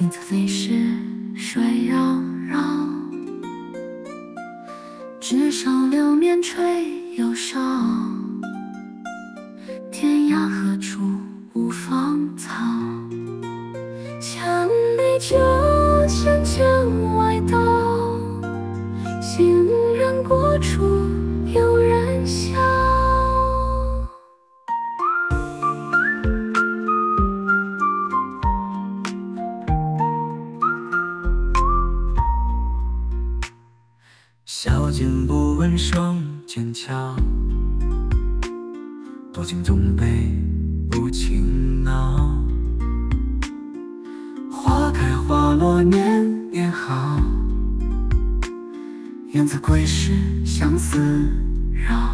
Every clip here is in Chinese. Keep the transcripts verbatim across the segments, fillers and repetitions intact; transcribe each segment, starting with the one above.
影子飞逝，水扰扰。枝上流年吹忧伤，天涯何处无芳草。千里久见千外道，行人过处有人笑。 笑间不闻双剑鞘，多情总被无情恼。花开花落年年好，燕子归时相思扰。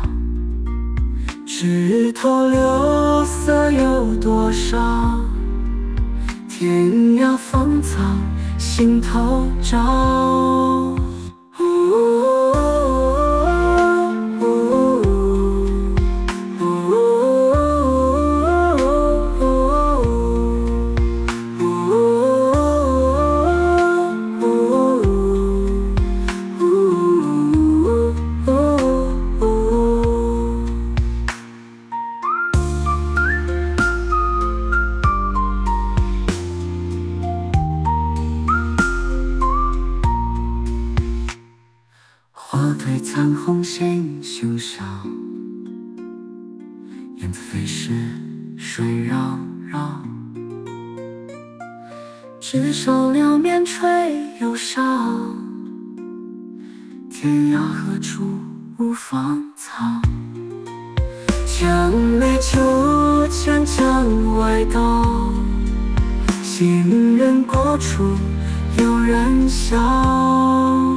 枝头柳色有多少？天涯芳草心头照。花褪残红心胸上，燕子飞逝水扰扰。枝上流年吹忧伤，天涯何处无芳草。千里秋千江外道，行人过处有人笑。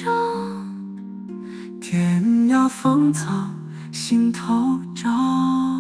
天涯芳草心头照。